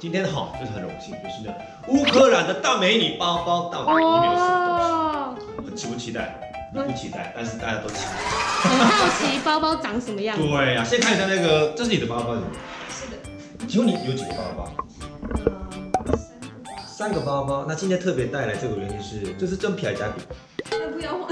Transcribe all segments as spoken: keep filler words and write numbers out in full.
今天好就是很荣幸，就是呢乌克兰的大美女包包到底里面有什么东西？期不期待？你不期待，但是大家都期待。 很好奇包包长什么样子。 对呀、啊，先看一下那个，这是你的包包是吗？ 是的。 请问你有几个包包？ 呃， 三个包包。那今天特别带来这个原因是，这是真皮还是假皮？ 那不要换。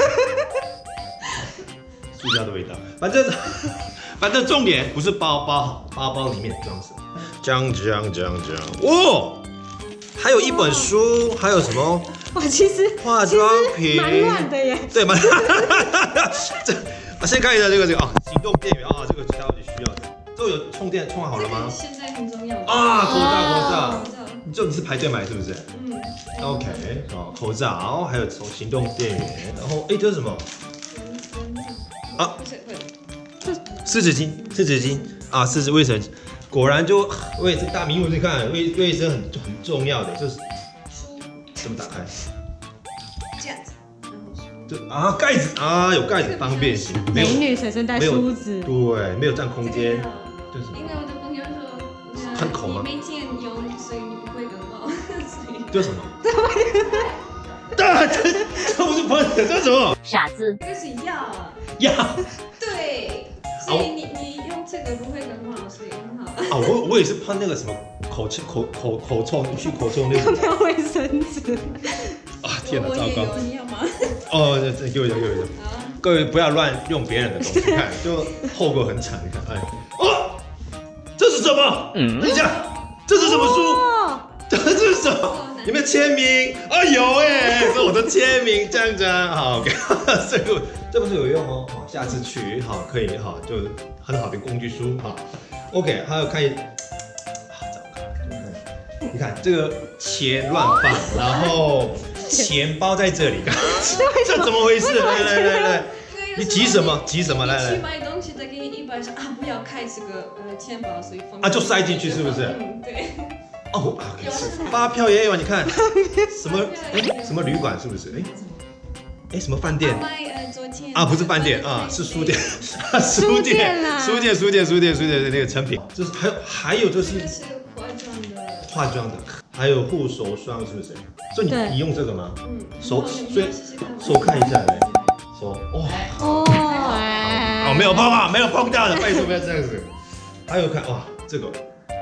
塑胶的味道。反正反正重点不是包包，包包里面装什么？讲讲讲讲，哇！还有一本书，还有什么？ 哇，其实化妆品， 蛮乱的耶。 对，蛮这啊，先看一下这个这个啊，行动电源啊，这个是到底需要的。这个有充电充好了吗？ 现在很重要啊，口罩口罩， 口罩。 你就你是排队买是不是？ 嗯。 OK， 好，口罩，还有从行动电源，然后哎，这是什么？啊， 不是， 湿纸巾，湿纸巾啊，湿纸卫生。果然就卫生大名目，你看卫卫生很很重要的，这是怎么打开？ 这样子，然后就啊盖子啊有盖子方便型， 美女随身带梳子， 对，没有占空间，就是因为我的朋友说， 很口吗？ 你每天用，所以你不会感冒，所以。 这什么？这这这不是喷的，这是什么？ 傻子。 这是药。 药。 对，所以你你用这个不会感冒，所以很好。 啊，我我也是喷那个什么口气口口口臭去口臭那种。 没有卫生纸。 啊天哪，糟糕！ 你要吗？ 哦，这给我一下，给我一下。各位不要乱用别人的东西，看就后果很惨。你看，哎，哦，这是什么？嗯，等一下，这是什么书？这是什么？有没有签名？啊有哎，这是我的签名，这样子啊，好，给这个这本书有用哦，好，下次去好可以好，就很好的工具书好 ，OK， 还有看一，啊，糟糕，你看这个钱乱放，然后钱包在这里，这怎么回事？来来来来，你急什么？急什么？来来， 去买东西再给你一百说啊，不要开这个呃钱包，所以放啊就塞进去是不是？ 嗯，对。 哦，啊，发票也有，你看什么？哎，什么旅馆是不是？哎，哎，什么饭店？啊，不是饭店啊，是书店，书店，书店，书店，书店，书店的那个成品，就是还有还有就是这是化妆的， 化妆的，还有护手霜是不是？所以你你用这个吗？嗯，手所以手看一下来，手哇哦，哦没有碰到，没有碰到的，拜托不要这样子。还有看哇这个。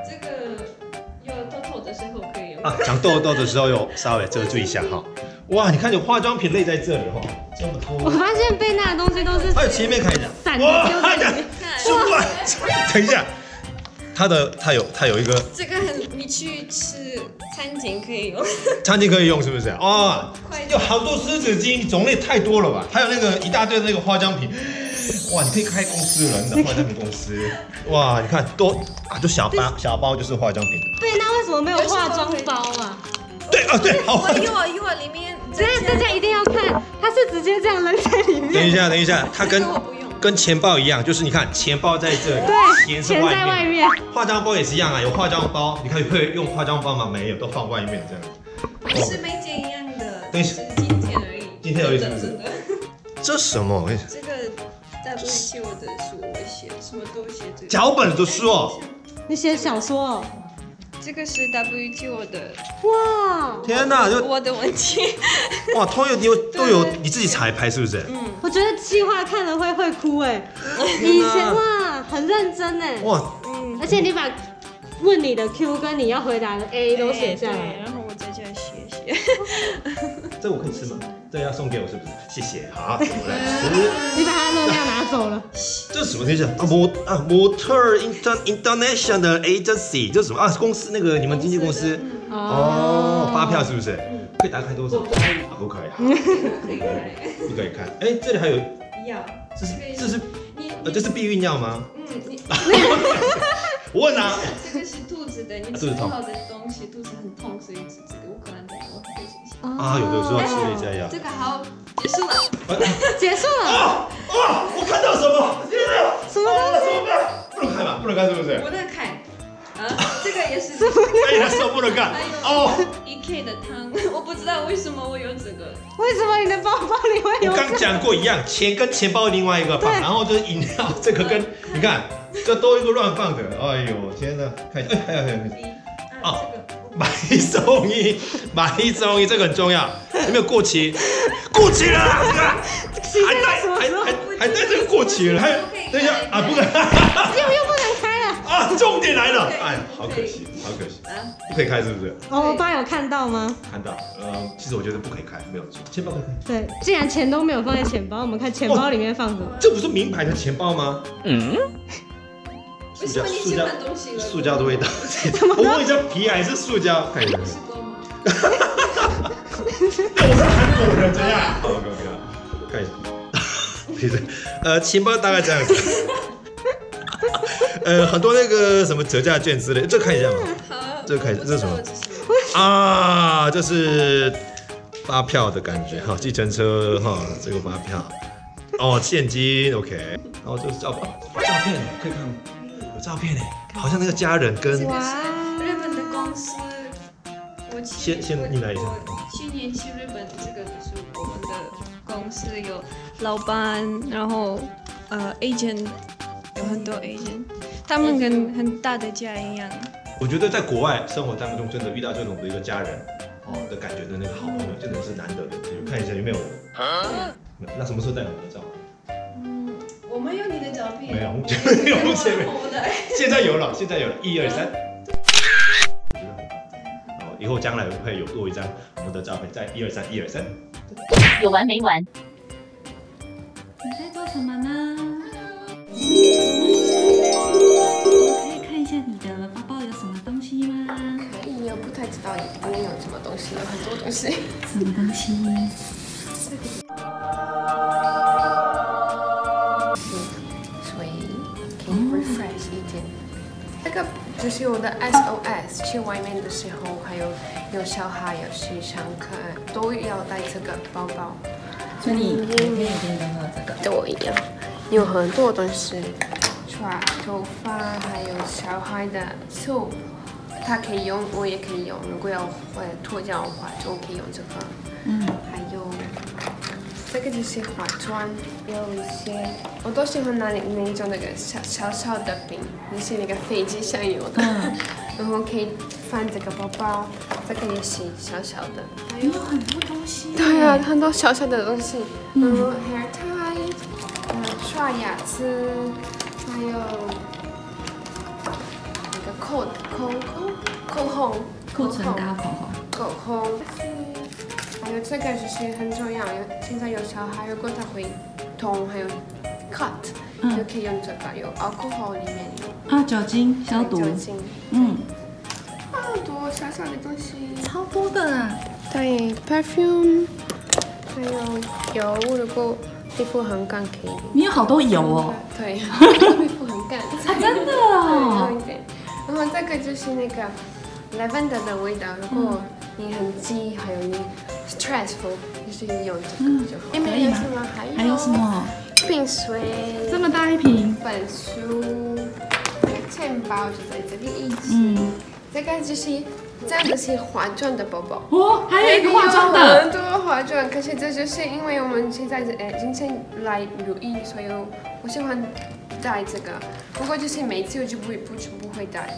啊，长痘痘的时候有稍微遮住一下哈。哇，你看有化妆品类在这里哈，这么多。 我发现贝娜的东西都是。 还有前面看一下。 哇， 哇，等一下，它的它有它有一个。 这个很，你去吃餐厅可以用。 餐厅可以用是不是？哦，有好多湿纸巾，种类太多了吧？还有那个一大堆的那个化妆品。哇，你可以开公司了，你的化妆品公司。哇，你看多啊，就小包小包就是化妆品的。 对，那为什么没有化妆包啊？ 对啊，对，好。 我有啊有啊，里面。 这样大家一定要看，它是直接这样扔在里面。 等一下，等一下，它跟跟钱包一样，就是你看钱包在这里， 对， 钱是外面。化妆包也是一样啊，有化妆包，你看会用化妆包吗？没有，都放外面这样。 是每件一样的， 等一下，今天而已。 今天而已是不是？这什么？ 这个。W T O 的书我写，什么都写这个。 脚本的书哦。 你写小说哦。 这个是 W T O 的。 哇！ 天哪，就我的问题。 哇，通有都都有你自己彩排是不是？ 嗯。我觉得计划看了会会哭哎。以前哇，很认真哎。哇。嗯。而且你把问你的 Q 跟你要回答的 A 都写下来， 然后我在这写写。 这我可以吃吗？这要送给我是不是？谢谢，好，我来吃。 你把它热量拿走了。 这是什么东西啊？模啊，模特 International Agency， 这是什么啊？公司那个你们经纪公司哦，发票是不是？可以打开多少？不可以，不可以看。哎，这里还有药， 这是这是呃这是避孕药吗？ 嗯，你我问啊。 这个是肚子的，你吃不好的东西，肚子很痛，所以吃这个乌克兰的药可以。 啊，有的时候吃了一下药。 这个好，结束了。 结束了。 啊啊！我看到什么？ 什么东西？ 不能看吧？不能看是不是？ 不能看。啊，这个也是。 哎，他说不能看。 哦。E K 的汤，我不知道为什么我有这个。 为什么你的包包里会有？ 我刚讲过一样，钱跟钱包另外一个放，然后就是饮料，这个跟你看，这都一个乱放的。哎呦，天哪！看一下，哎，还有还有。 哦，买一送一，买一送一，这个很重要。有没有过期？过期了，这个还带还还还带这个过期了，还有等一下啊，不能， 又又不能开了啊！重点来了，哎，好可惜，好可惜，不可以开是不是？ 欧巴有看到吗？ 看到，呃，其实我觉得不可以开，没有错，钱包可以开。 对，既然钱都没有放在钱包，我们看钱包里面放什么？ 这不是名牌的钱包吗？嗯。 为什么你喜欢东西了？ 塑胶的味道。我问一下，皮还是塑胶？看一下。 是光吗？ 那我是韩国人，怎样？好，不要不要，看一下。其实，呃，钱包大概这样子。呃，很多那个什么折价券之类，这看一下嘛。 好， 这看，这是什么？啊，这是发票的感觉哈，计程车哈，这个发票。哦，现金 OK。然后这是照片，照片可以看吗？有照片哎，好像那个家人跟日本的公司，我去先先你来一下。 去年去日本，这个就是我们的公司有老板，然后呃 agent 有很多 agent， 他们跟很大的家一样。 我觉得在国外生活当中，真的遇到这种的一个家人哦的感觉的那个好朋友，真的是难得的。看一下有没有？那什么时候带我们的照片？ 我们有你的照片， 没有，目前没有，目前没有。现在有了，现在有了，一二三。我觉得很棒。好，以后将来会有多一张我们的照片，在一二三，一二三。 有完没完？ 你在做什么呢？可以看一下你的包包有什么东西吗？ 可以，我不太知道里面有什么东西，有很多东西。 什么东西？ 所以可以 refresh 一点。这个就是我的 S O S， 去外面的时候，还有有小孩有去上课，都要带这个包包。 所以你每天一定都有这个？ 对呀，有很多东西，刷头发，还有小孩的手，他可以用，我也可以用。如果要会脱掉的话，就可以用这个。嗯，还有。这个就是化妆，有一些我都喜欢拿那那种那个小小小的饼，就是那个飞机上有的，嗯、然后可以放这个包包，这个也是小小的。 还有很多东西。 对啊，很多小小的东西，嗯、然后 hair tie， 呃，刷牙齿，还有那个口口口口红， 口唇膏口红， 口红。还有这个就是很重要，现在有小孩，如果他会痛，还有 cut，、嗯、就可以用这个，有 alcohol 里面有啊酒精消毒， 酒精， 嗯， 好多小小的东西， 超多的啊。 对 ，perfume， 还有油，如果皮肤很干可以。 你有好多油哦。 对，皮肤很干。 啊，真的哦。 对，对。然后这个就是那个 lavender 的味道，如果你很急，还有你 stressful， 就是用这个就好。里面有什么？还有还有什么？ 瓶水。 这么大一瓶。 本书，钱包就在这边一起。嗯。这个就是这样子是化妆的包包。 哦，还有一个化妆的。 很多化妆，可是这就是因为我们现在呃今天来录音，所以我喜欢带这个。不过就是每次我就不会不不会带。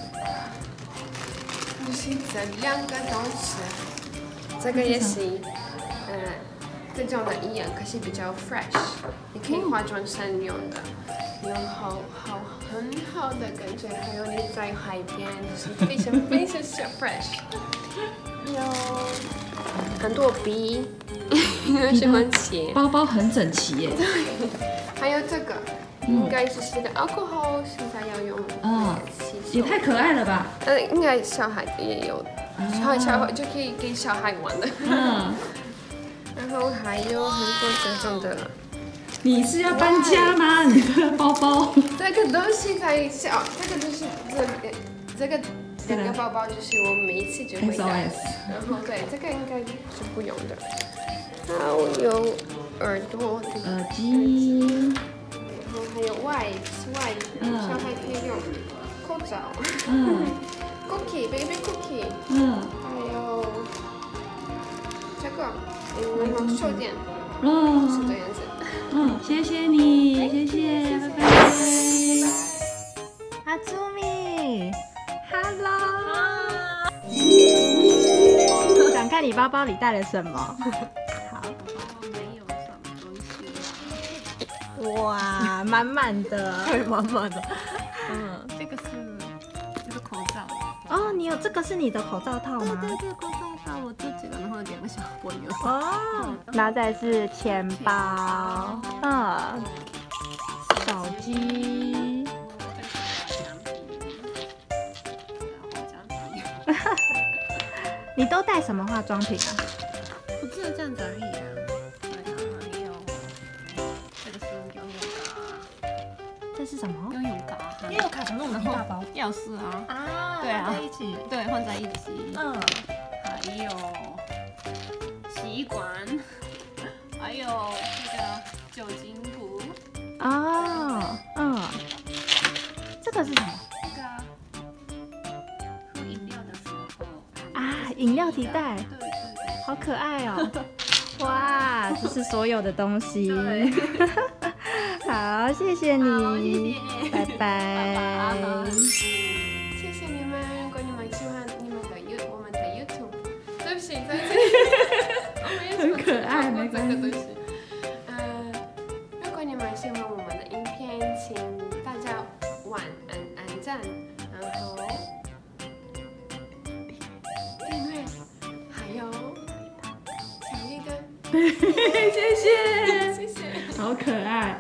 就是这两个东西，这个也是，呃，这种的一样，可是比较 fresh， 你可以化妆上用的，有好好很好的感觉，还有你在海边，就是非常非常 fresh， 有很多笔，我喜欢写， 包包很整齐耶， 还有这个。应该就是这个 alcohol， 现在要用。 嗯，也太可爱了吧！ 呃，应该小孩也有，小孩小孩就可以给小孩玩的。嗯。然后还有很多这种的。 你是要搬家吗？你的包包？ 这个东西才小，这个就是这这个两个包包就是我每一次就会带。然后对，这个应该是不用的。然后有耳朵的耳机。 还有 wipes wipes， 小孩可以用口罩，嗯 ，cookie baby cookie， 嗯，还有这个，然后手电，嗯，是这样子， 嗯，谢谢你，谢谢，拜拜。阿朱咪 ，Hello。 包包里带了什么？好， 没有什么东西。 哇，满满的， 对，满满的。嗯，这个是这是口罩。 哦，你有这个是你的口罩套吗？ 对对对，口罩套我自己的，然后两个小朋友。 哦，然后再是钱包，嗯，手机。你都带什么化妆品啊？ 我只有这样子而已啊。对啊，还有这个是游泳卡。 这是什么？ 游泳卡。 游泳卡怎么那么大包？ 钥匙啊。 啊， 对啊， 放在一起。 对，放在一起。 嗯。 还有洗衣管，还有这个酒精壶。 哦，嗯。这个是什么？ 这个喝饮料的时候。 啊，饮料提袋。 对对对。 好可爱哦！哇，这是所有的东西。好，谢谢你，拜拜。 谢谢你们，如果你们喜欢你们的 You 我们的 YouTube， 对不起，对不起， 很可爱，没关系。 呃，如果你们喜欢我们的影片，请大家晚安按赞，然后订阅，还有小一个， 谢谢， 谢谢， 好可爱。